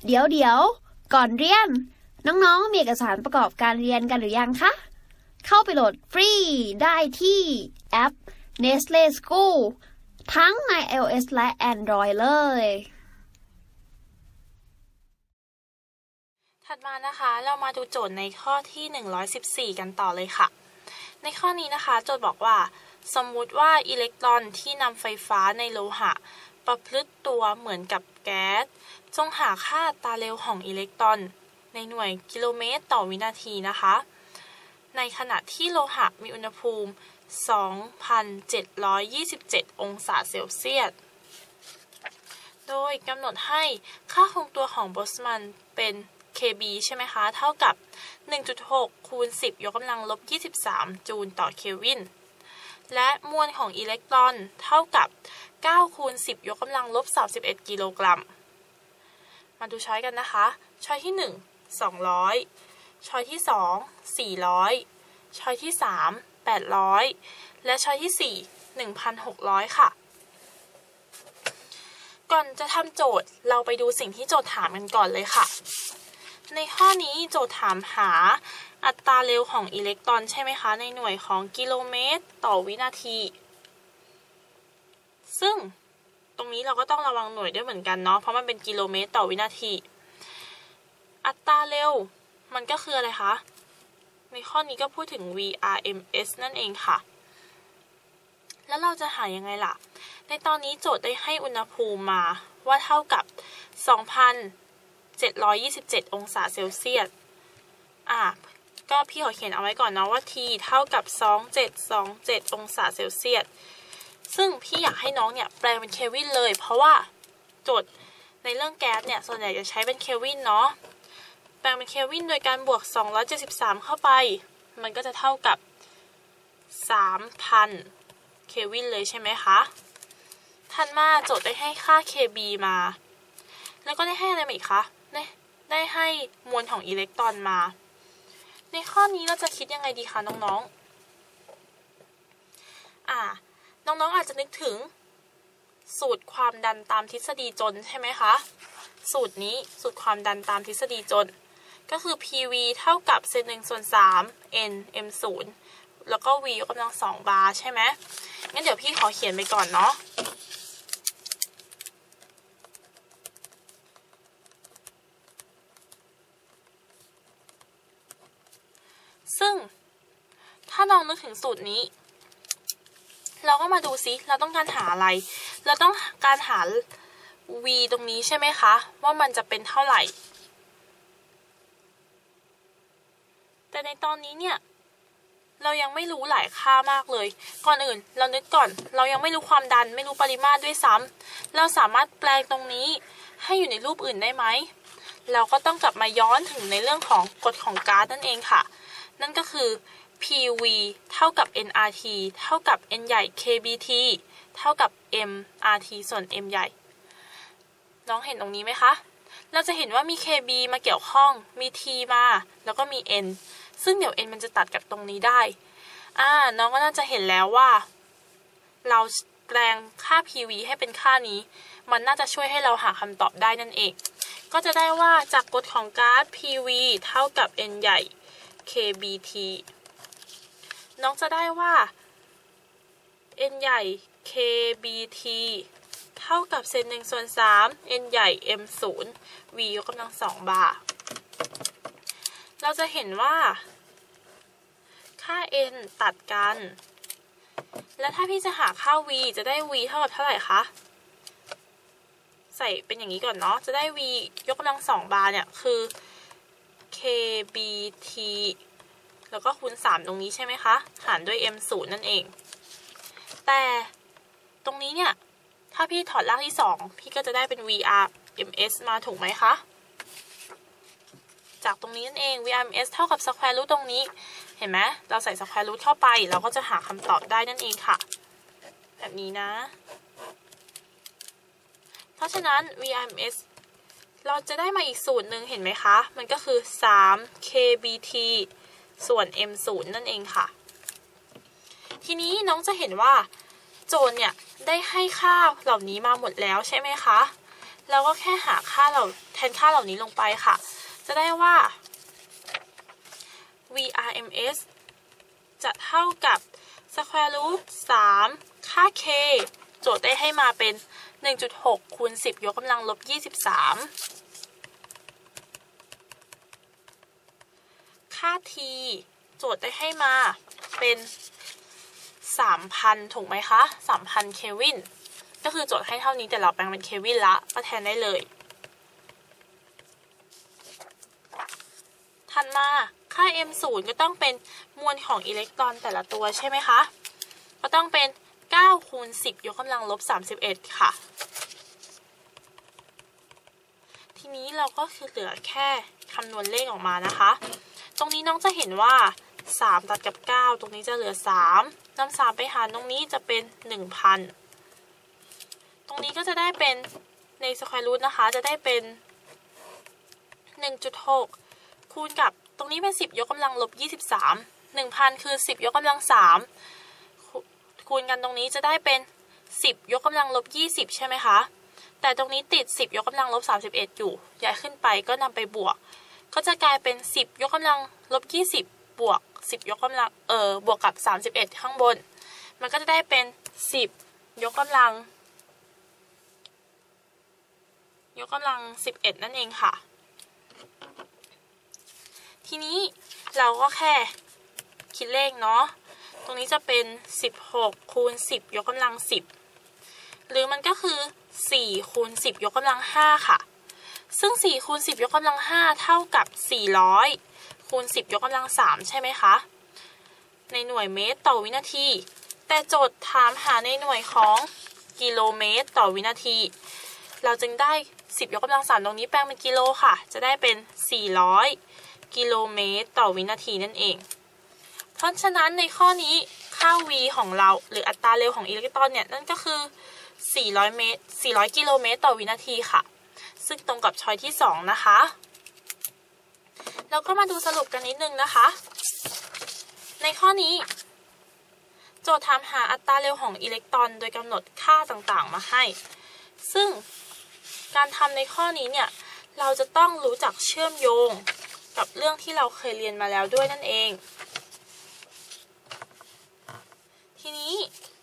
เดี๋ยวก่อนเรียนน้องๆมีเอกสารประกอบการเรียนกันหรือยังคะเข้าไปโหลดฟรีได้ที่แอป Nestle School ทั้งใน iOS และ Android เลยถัดมานะคะเรามาดูโจทย์ในข้อที่114กันต่อเลยค่ะในข้อนี้นะคะโจทย์บอกว่าสมมุติว่าอิเล็กตรอนที่นำไฟฟ้าในโลหะประพฤติตัวเหมือนกับแก๊สจงหาค่าอัตราเร็วของอิเล็กตรอนในหน่วยกิโลเมตรต่อวินาทีนะคะในขณะที่โลหะมีอุณหภูมิ 2,727 องศาเซลเซียสโดยกำหนดให้ค่าคงตัวของโบลต์ซมันเป็น kb ใช่ไหมคะเท่ากับ 1.6 คูณ 10 ยกกำลังลบ 23 จูลต่อเคลวินและมวลของอิเล็กตรอนเท่ากับ 9 คูณ 10 ยกกำลังลบ 31 กิโลกรัมมาดูช้อยกันนะคะช้อยที่ 1 200ช้อยที่ 2 400ช้อยที่ 3 800และช้อยที่ 4 1,600 ค่ะก่อนจะทำโจทย์เราไปดูสิ่งที่โจทย์ถามกันก่อนเลยค่ะในข้อนี้โจทย์ถามหาอัตราเร็วของอิเล็กตรอนใช่ไหมคะในหน่วยของกิโลเมตรต่อวินาทีซึ่งตรงนี้เราก็ต้องระวังหน่วยด้วยเหมือนกันเนาะเพราะมันเป็นกิโลเมตรต่อวินาทีอัตราเร็วมันก็คืออะไรคะในข้อนี้ก็พูดถึง VRMS นั่นเองค่ะแล้วเราจะหายังไงล่ะในตอนนี้โจทย์ได้ให้อุณหภูมิมาว่าเท่ากับ 2,727 องศาเซลเซียสก็พี่ขอเขียนเอาไว้ก่อนเนาะว่า T เท่ากับ 2727 องศาเซลเซียสซึ่งพี่อยากให้น้องเนี่ยแปลงเป็นเคลวินเลยเพราะว่าโจทย์ในเรื่องแก๊สเนี่ยส่วนใหญ่จะใช้เป็นเคลวินเนาะแปลงเป็นเคลวินโดยการบวก273เข้าไปมันก็จะเท่ากับ 3,000 เคลวินเลยใช่ไหมคะถัดมาโจทย์ได้ให้ค่า kb มาแล้วก็ได้ให้อะไรมาอีกคะได้ให้มวลของอิเล็กตรอนมาในข้อนี้เราจะคิดยังไงดีคะน้องๆน้องๆอาจจะนึกถึงสูตรความดันตามทฤษฎีจนใช่ไหมคะสูตรนี้สูตรความดันตามทฤษฎีจนก็คือ PV เท่ากับเศษ1ส่วน3 n m0 แล้วก็ v ยกกำลัง2บาร์ใช่ไหมงั้นเดี๋ยวพี่ขอเขียนไปก่อนเนาะซึ่งถ้าน้องนึกถึงสูตรนี้เราก็มาดูซิเราต้องการหาอะไรเราต้องการหา v ตรงนี้ใช่ไหมคะว่ามันจะเป็นเท่าไหร่แต่ในตอนนี้เนี่ยเรายังไม่รู้หลายค่ามากเลยก่อนอื่นเรานึกก่อนเรายังไม่รู้ความดันไม่รู้ปริมาตรด้วยซ้ำเราสามารถแปลงตรงนี้ให้อยู่ในรูปอื่นได้ไหมเราก็ต้องกลับมาย้อนถึงในเรื่องของกฎของก๊าซนั่นเองค่ะนั่นก็คือ PV เท่ากับ nRT เท่ากับ n ใหญ่ kBT เท่ากับ mRT ส่วน m ใหญ่น้องเห็นตรงนี้ไหมคะเราจะเห็นว่ามี kB มาเกี่ยวข้องมี t มาแล้วก็มี n ซึ่งเดี๋ยว n มันจะตัดกับตรงนี้ได้น้องก็น่าจะเห็นแล้วว่าเราแปลงค่า PV ให้เป็นค่านี้มันน่าจะช่วยให้เราหาคำตอบได้นั่นเองก็จะได้ว่าจากกฎของก๊าซ PV เท่ากับ n ใหญ่ kBT น้องจะได้ว่า n ใหญ่ kBT เท่ากับเศษ1ส่วน3 n ใหญ่ m0 v ยกกำลัง2บาร์เราจะเห็นว่าค่า n ตัดกันและถ้าพี่จะหาค่า v จะได้ v เท่ากับเท่าไหร่คะใส่เป็นอย่างนี้ก่อนเนาะจะได้ v ยกกำลัง2บาร์เนี่ยคือ kBT แล้วก็คูณ3ตรงนี้ใช่ไหมคะหารด้วย m0 นั่นเองแต่ตรงนี้เนี่ยถ้าพี่ถอดรากที่2พี่ก็จะได้เป็น VRMS มาถูกไหมคะจากตรงนี้นั่นเอง VRMS เท่ากับ square root ตรงนี้เห็นไหมเราใส่ square root เข้าไปเราก็จะหาคำตอบได้นั่นเองค่ะแบบนี้นะเพราะฉะนั้น VRMS เราจะได้มาอีกสูตรหนึ่งเห็นไหมคะมันก็คือ 3kBT ส่วน m0 นั่นเองค่ะทีนี้น้องจะเห็นว่าโจทย์เนี่ยได้ให้ค่าเหล่านี้มาหมดแล้วใช่ไหมคะเราก็แค่หาค่าแทนค่าเหล่านี้ลงไปค่ะจะได้ว่า VRMS จะเท่ากับ square root 3 ค่า k โจทย์ได้ให้มาเป็น 1.6 คูณ 10 ยกกำลังลบ 23 ค่า t โจทย์ได้ให้มาเป็น 3,000 ถูกไหมคะ 3,000 เคลวินก็คือโจทย์ให้เท่านี้แต่เราแปลงเป็นเคลวินละก็แทนได้เลยถัดมาค่า m0 ก็ต้องเป็นมวลของอิเล็กตรอนแต่ละตัวใช่ไหมคะก็ต้องเป็น9คูณ10ยกกำลังลบ31ค่ะทีนี้เราก็คือเหลือแค่คำนวณเลขออกมานะคะตรงนี้น้องจะเห็นว่า3ตัดกับ9ตรงนี้จะเหลือ3นำ3ไปหารตรงนี้จะเป็น 1,000 ตรงนี้ก็จะได้เป็นในสแควร์รูทนะคะจะได้เป็น 1.6 คูณกับตรงนี้เป็น10ยกกำลังลบ23 1,000 คือ10ยกกำลัง3คูณกันตรงนี้จะได้เป็น10ยกกำลังลบ20ใช่ไหมคะแต่ตรงนี้ติด10ยกกำลังลบ31อยู่ย้ายขึ้นไปก็นำไปบวกก็จะกลายเป็น10ยกกำลังลบ20บวก10ยกกำลังบวกกับ31ข้างบนมันก็จะได้เป็น10ยกกำลัง11นั่นเองค่ะทีนี้เราก็แค่คิดเลขเนาะตรงนี้จะเป็น16คูณ10ยกกำลัง10หรือมันก็คือ4คูณ10ยกกำลัง5ค่ะซึ่ง4คูณ10ยกกำลัง5เท่ากับ400คูณ10ยกกำลัง3ใช่ไหมคะในหน่วยเมตรต่อวินาทีแต่โจทย์ถามหาในหน่วยของกิโลเมตรต่อวินาทีเราจึงได้10ยกกำลัง3ตรงนี้แปลงเป็นกิโลค่ะจะได้เป็น400กิโลเมตรต่อวินาทีนั่นเองเพราะฉะนั้นในข้อนี้ค่า v ของเราหรืออัตราเร็วของอิเล็กตรอนเนี่ยนั่นก็คือ400กิโลเมตรต่อวินาทีค่ะซึ่งตรงกับช้อยที่2นะคะเราก็มาดูสรุปกันนิดนึงนะคะในข้อนี้โจทย์ถามหาอัตราเร็วของอิเล็กตรอนโดยกำหนดค่าต่างๆมาให้ซึ่งการทำในข้อนี้เนี่ยเราจะต้องรู้จักเชื่อมโยงกับเรื่องที่เราเคยเรียนมาแล้วด้วยนั่นเองทีนี้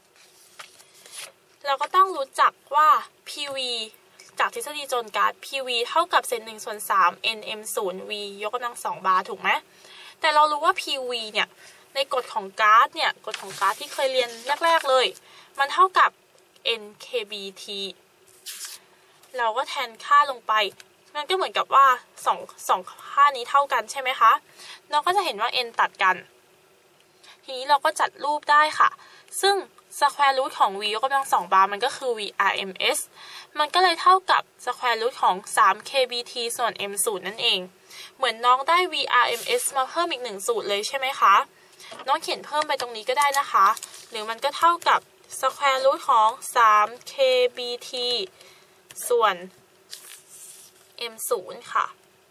เราก็ต้องรู้จักว่า PV จากทฤษฎีโจรก๊าซ PV เท่ากับเศษ1/3 nm0 v ยกกำลัง2บาร์ถูกไหมแต่เรารู้ว่า PV เนี่ยในกฎของก๊าซเนี่ยกฎของก๊าซที่เคยเรียนแรกๆเลยมันเท่ากับ nkBT เราก็แทนค่าลงไปมันก็เหมือนกับว่าสองค่านี้เท่ากันใช่ไหมคะเราก็จะเห็นว่า n ตัดกันทีนี้เราก็จัดรูปได้ค่ะซึ่ง square root ของ v ยกกำลัง2บาร์มันก็คือ VRMS มันก็เลยเท่ากับ square root ของ 3kBT ส่วน m0 นั่นเองเหมือนน้องได้ VRMS มาเพิ่มอีก1สูตรเลยใช่ไหมคะน้องเขียนเพิ่มไปตรงนี้ก็ได้นะคะหรือมันก็เท่ากับ square root ของ 3kBT ส่วน m0 ค่ะ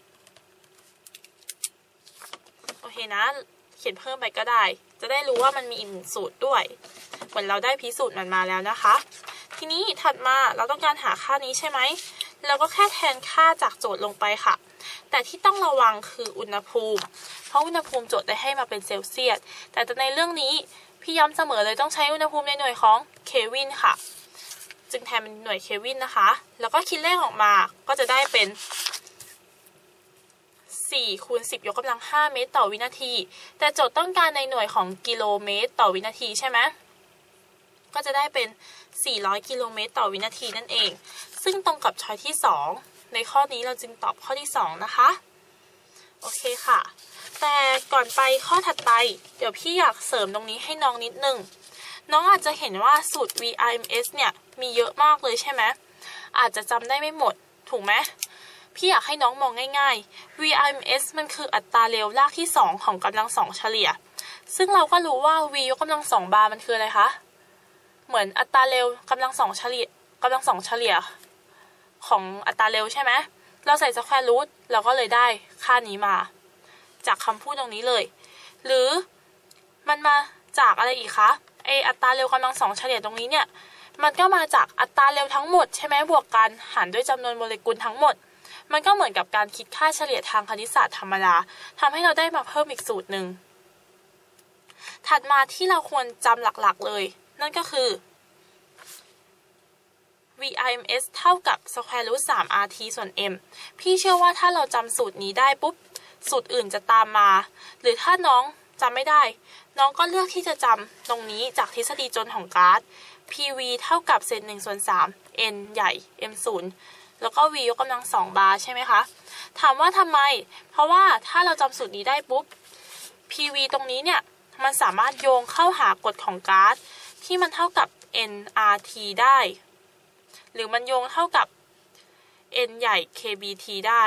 โอเคนะเขียนเพิ่มไปก็ได้จะได้รู้ว่ามันมีอีก1สูตรด้วยเหมือนเราได้พิสูจน์มันมาแล้วนะคะทีนี้ถัดมาเราต้องการหาค่านี้ใช่ไหมเราก็แค่แทนค่าจากโจทย์ลงไปค่ะแต่ที่ต้องระวังคืออุณหภูมิเพราะอุณหภูมิโจทย์ได้ให้มาเป็นเซลเซียสแต่ในเรื่องนี้พี่ย้ำเสมอเลยต้องใช้อุณหภูมิในหน่วยของเคลวินค่ะจึงแทนเป็นหน่วยเคลวินนะคะแล้วก็คิดเลขออกมาก็จะได้เป็น4คูณ10ยกกำลัง5เมตรต่อวินาทีแต่โจทย์ต้องการในหน่วยของกิโลเมตรต่อวินาทีใช่ไหมก็จะได้เป็น400กิโลเมตรต่อวินาทีนั่นเองซึ่งตรงกับช้อยที่2ในข้อนี้เราจึงตอบข้อที่2นะคะโอเคค่ะแต่ก่อนไปข้อถัดไปเดี๋ยวพี่อยากเสริมตรงนี้ให้น้องนิดนึงน้องอาจจะเห็นว่าสูตร VRMS เนี่ยมีเยอะมากเลยใช่ไหมอาจจะจำได้ไม่หมดถูกไหมพี่อยากให้น้องมองง่ายๆ VRMS มันคืออัตราเร็วรากที่2ของกำลัง2เฉลี่ยซึ่งเราก็รู้ว่า v ยกกำลัง2บาร์มันคืออะไรคะเหมือนอัตราเร็วกำลัง2เฉลี่ยของอัตราเร็วใช่ไหมเราใส่ square root เราก็เลยได้ค่านี้มาจากคำพูดตรงนี้เลยหรือมันมาจากอะไรอีกคะอัตราเร็วกำลัง2เฉลี่ยตรงนี้เนี่ยมันก็มาจากอัตราเร็วทั้งหมดใช่ไหมบวกกันหารด้วยจำนวนโมเลกุลทั้งหมดมันก็เหมือนกับการคิดค่าเฉลี่ยทางคณิตศาสตร์ธรรมดาทำให้เราได้มาเพิ่มอีกสูตรหนึ่งถัดมาที่เราควรจำหลักๆเลยนั่นก็คือ VIMS เท่ากับ square root 3 RT ส่วน m พี่เชื่อว่าถ้าเราจำสูตรนี้ได้ปุ๊บสูตรอื่นจะตามมาหรือถ้าน้องจำไม่ได้น้องก็เลือกที่จะจำตรงนี้จากทฤษฎีจนของก๊าซ PV เท่ากับเศษ1ส่วน3 n ใหญ่ m 0แล้วก็ v ยกกำลัง2บาร์ใช่ไหมคะถามว่าทำไมเพราะว่าถ้าเราจำสูตรนี้ได้ปุ๊บ PV ตรงนี้เนี่ยมันสามารถโยงเข้าหากฎของก๊าซที่มันเท่ากับ nRT ได้หรือมันโยงเท่ากับ n ใหญ่ kBT ได้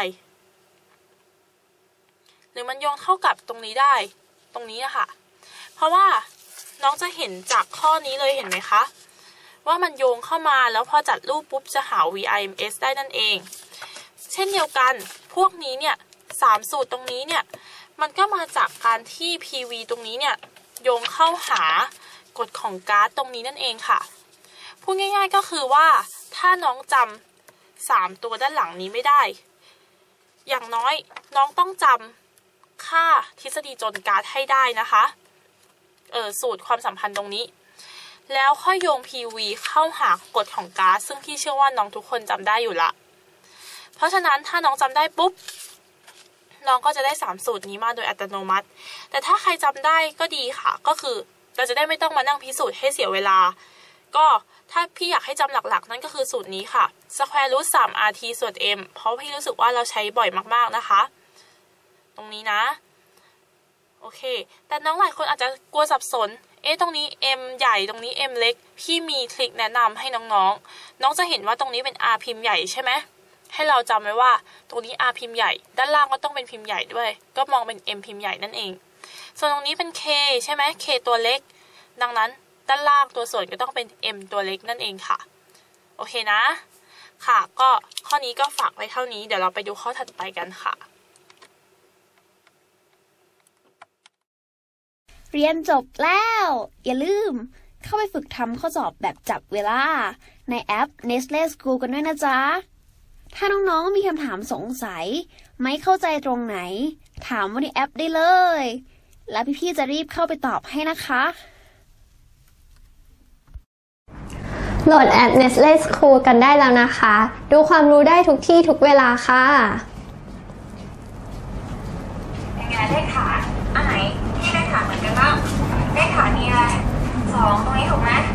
หรือมันโยงเท่ากับตรงนี้ได้ตรงนี้อะค่ะเพราะว่าน้องจะเห็นจากข้อนี้เลยเห็นไหมคะว่ามันโยงเข้ามาแล้วพอจัดรูปปุ๊บจะหา VIMS ได้นั่นเองเช่นเดียวกันพวกนี้เนี่ย3สูตรตรงนี้เนี่ยมันก็มาจากการที่ PV ตรงนี้เนี่ยโยงเข้าหากฎของก๊าซตรงนี้นั่นเองค่ะพูดง่ายๆก็คือว่าถ้าน้องจำ3ตัวด้านหลังนี้ไม่ได้อย่างน้อยน้องต้องจำค่าทฤษฎีจนก๊าซให้ได้นะคะสูตรความสัมพันธ์ตรงนี้แล้วค่อยโยง PV เข้าหากฎของก๊าซซึ่งพี่เชื่อว่าน้องทุกคนจำได้อยู่ละเพราะฉะนั้นถ้าน้องจำได้ปุ๊บน้องก็จะได้3สูตรนี้มาโดยอัตโนมัติแต่ถ้าใครจำได้ก็ดีค่ะก็คือเราจะได้ไม่ต้องมานั่งพิสูจน์ให้เสียเวลาก็ถ้าพี่อยากให้จำหลักๆนั่นก็คือสูตรนี้ค่ะ square root 3 RT ส่วน m เพราะพี่รู้สึกว่าเราใช้บ่อยมากๆนะคะตรงนี้นะโอเคแต่น้องหลายคนอาจจะกลัวสับสนตรงนี้ m ใหญ่ตรงนี้ m เล็กพี่มีทริคแนะนำให้น้องๆน้องจะเห็นว่าตรงนี้เป็น r พิมพ์ใหญ่ใช่ไหมให้เราจำไว้ว่าตรงนี้ r พิมพ์ใหญ่ด้านล่างก็ต้องเป็นพิมพ์ใหญ่ด้วยก็มองเป็น m พิมพ์ใหญ่นั่นเองส่วนตรงนี้เป็น k ใช่ไหม k ตัวเล็กดังนั้นด้านล่างตัวส่วนก็ต้องเป็น m ตัวเล็กนั่นเองค่ะโอเคนะค่ะก็ข้อนี้ก็ฝากไว้เท่านี้เดี๋ยวเราไปดูข้อถัดไปกันค่ะเรียนจบแล้วอย่าลืมเข้าไปฝึกทำข้อสอบแบบจับเวลาในแอป Nestle School กันด้วยนะจ๊ะถ้าน้องๆมีคำถามสงสัยไม่เข้าใจตรงไหนถามว่าในแอปได้เลยแล้วพี่ๆจะรีบเข้าไปตอบให้นะคะโหลดแอป Nestle School กันได้แล้วนะคะดูความรู้ได้ทุกที่ทุกเวลาค่ะยังไงเลขฐานอันไหนที่เลขฐานเหมือนกันบ้างเลขฐานมีอะไร2ตรงนี้ถูกไหม